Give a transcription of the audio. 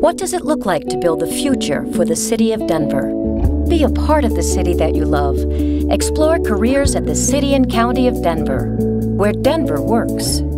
What does it look like to build the future for the city of Denver? Be a part of the city that you love. Explore careers at the City and County of Denver, where Denver works.